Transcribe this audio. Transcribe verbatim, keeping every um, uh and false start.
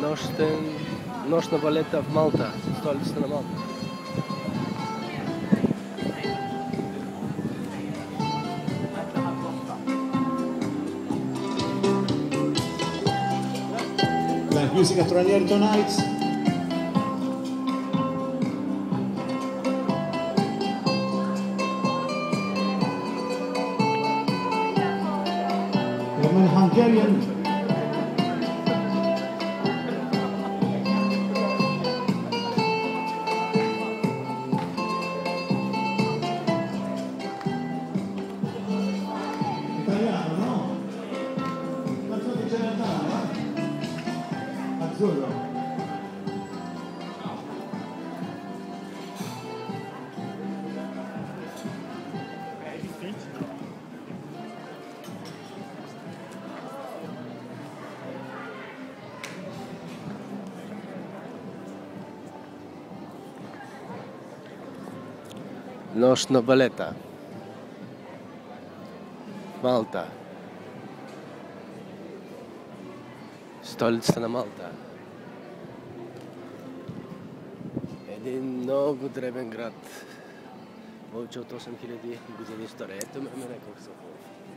Нощен, нощна балета в Малта, столицата на Малта. La musica straniera tonight. من Hungarian italiano, no? Canzone di Celentano, eh? Azzurro. È difficile. Нощна балета. Малта. Столицата на Малта. Един много древен град. Повече от осем хиляди години история. Ето ме, ме, колко са хубави.